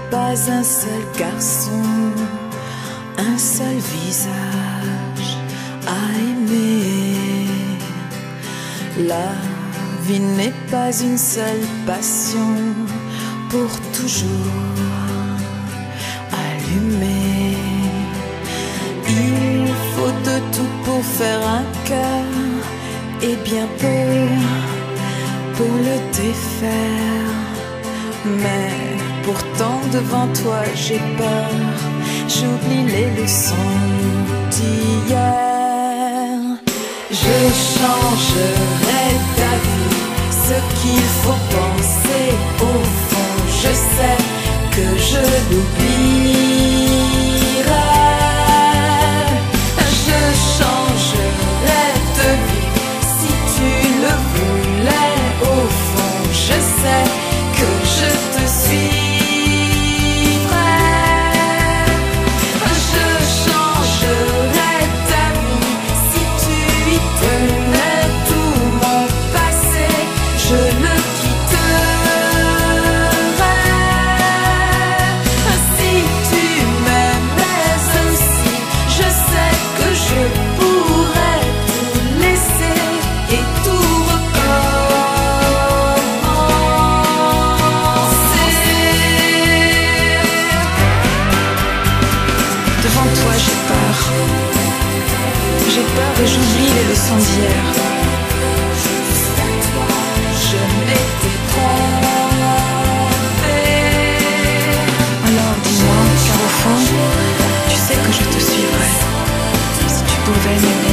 pas un seul garçon, un seul visage à aimer. La vie n'est pas une seule passion pour toujours allumée. Il faut de tout pour faire un cœur et bien peu pour le défaire. Mais pourtant devant toi j'ai peur, j'oublie les leçons d'hier. Je changerai ta vie, ce qu'il faut penser au fond, je sais que je l'oublierai. Je changerai de vie si tu le voulais, au fond je sais que je te suivrai. Je changerai ta vie si tu y tenais. Tout mon passé, je le quitterai. Si tu m'aimais aussi, je sais que je pourrais tout laisser et tout recommencer. Devant toi j'ai peur et j'oublie les leçons d'hier. Je m'étais trompée. Alors dis-moi, car au fond, tu sais que je te suivrai si tu pouvais m'aimer.